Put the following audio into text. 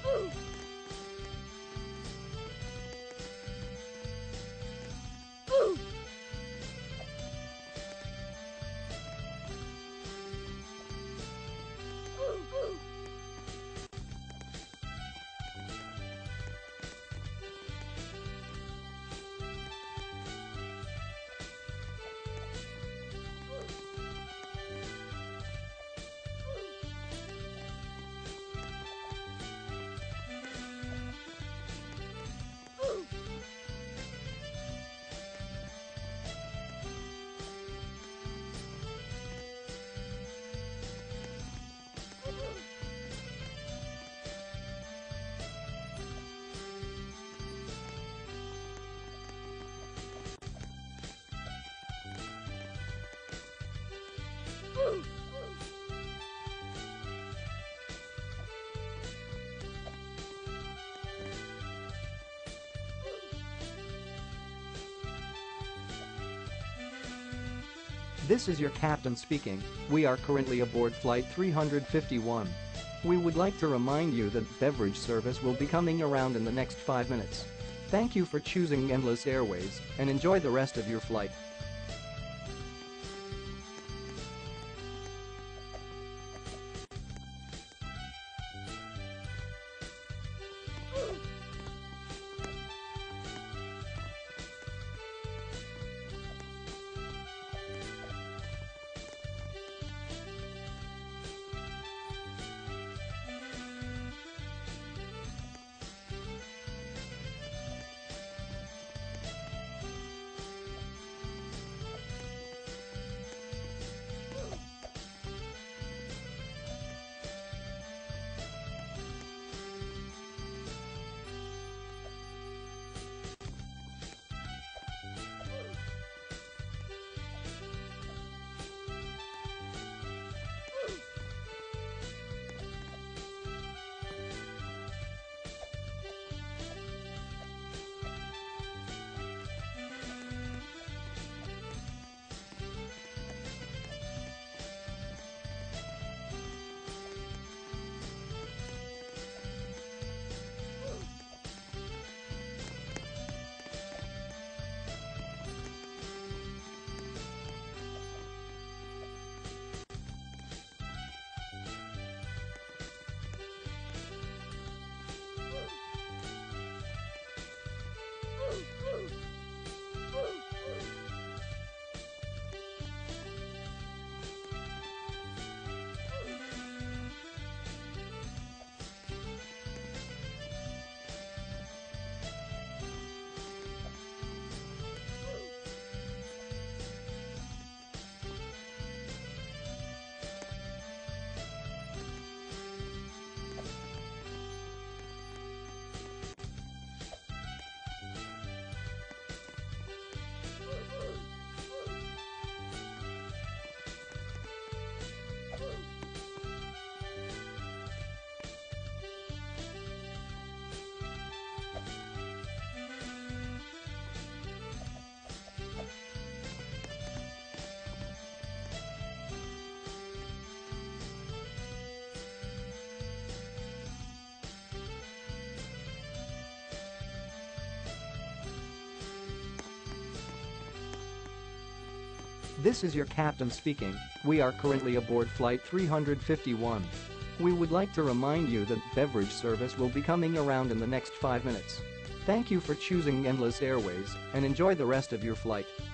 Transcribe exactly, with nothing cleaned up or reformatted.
This is your captain speaking. We are currently aboard flight three hundred fifty-one. We would like to remind you that beverage service will be coming around in the next five minutes. Thank you for choosing Endless Airways and enjoy the rest of your flight. This is your captain speaking. We are currently aboard flight three hundred fifty-one. We would like to remind you that beverage service will be coming around in the next five minutes. Thank you for choosing Endless Airways and enjoy the rest of your flight.